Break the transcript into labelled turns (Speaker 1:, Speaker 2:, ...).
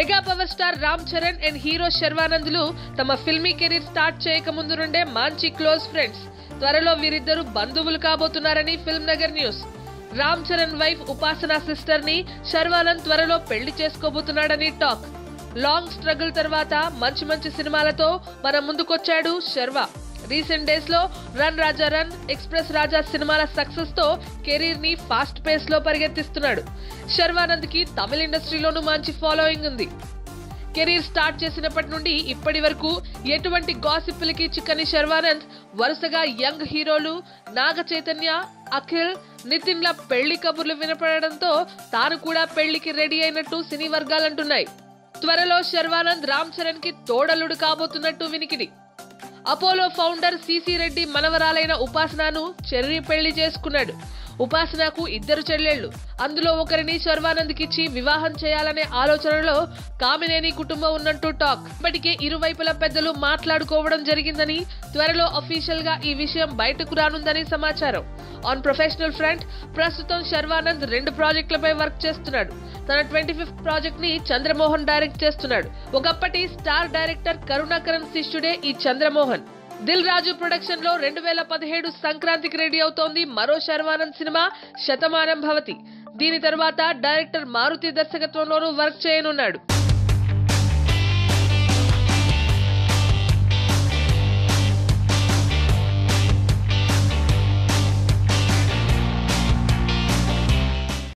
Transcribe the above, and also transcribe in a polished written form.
Speaker 1: Mega power star Ram Charan and hero శర్వానంద్లు తమ filmy career start చేయక ముందు నుండే మంచి క్లోజ్ ఫ్రెండ్స్. త్వరలో వీరిద్దరు బంధువులు కాబోతున్నారని Film Nagar news. Ram Charan wife Upasana sister ని శర్వానంద్ త్వరలో పెళ్లి చేసుకోబోతున్నాడని టాక్. లాంగ్ స్ట్రగుల్ తర్వాత మంచి మంచి సినిమాలతో మన ముందుకొచ్చాడు శర్వా. రీసెంట్ డేస్ లో run Raja run, express Raja సినిమాల సక్సెస్ తో కెరీర్ ని ఫాస్ట్ పేస్ లో పరిగెత్తిస్తున్నాడు. శర్వానంద్ కి తమిళ ఇండస్ట్రీలోనూ మంచి ఫాలోయింగ్ ఉంది. కెరీర్ స్టార్ట్ చేసినప్పటి నుండి ఇప్పటి వరకు ఎటువంటి గాసిప్పులకి చిక్కని శర్వానంద్ వరుసగా యంగ్ హీరోలు నాగ చైతన్య, అఖిల్, నితిన్ ల పెళ్లి కబుర్లు వినపడడంతో తాను కూడా పెళ్లికి రెడీ అయినట్టు సినీ వర్గాలంటున్నాయి. త్వరలో శర్వానంద్ రామ్ చరణ్ కి తోడలుడు కాబోతున్నట్టు వినికిడి. అపోలో ఫౌండర్ సిసి రెడ్డి మనవరాలైన ఉపాసనను చెర్రీ పెళ్లి చేసుకున్నాడు. ఉపాసనకు ఇద్దరు చెల్లెళ్లు. అందులో ఒకరిని శర్వానంద్కిచ్చి వివాహం చేయాలనే ఆలోచనలో కామినేని కుటుంబం ఉన్నట్టు టాక్. ఇప్పటికే ఇరువైపుల పెద్దలు మాట్లాడుకోవడం జరిగిందని, త్వరలో అఫీషియల్ గా ఈ విషయం బయటకు రానుందని సమాచారం. ఆన్ ప్రొఫెషనల్ ఫ్రంట్ ప్రస్తుతం శర్వానంద్ 2 ప్రాజెక్టులపై వర్క్ చేస్తున్నాడు. తన 25th ప్రాజెక్ట్ ని చంద్రమోహన్ డైరెక్ట్ చేస్తున్నాడు. ఒకప్పటి స్టార్ డైరెక్టర్ కరుణాకరన్ శిష్యుడే ఈ చంద్రమోహన్. దిల్ రాజు ప్రొడక్షన్ లో 2017 సంక్రాంతికి రెడీ అవుతోంది మరో శర్వానంద్ సినిమా శతమానం భవతి. దీని తర్వాత డైరెక్టర్ మారుతి దర్శకత్వంలోనూ వర్క్ చేయనున్నాడు.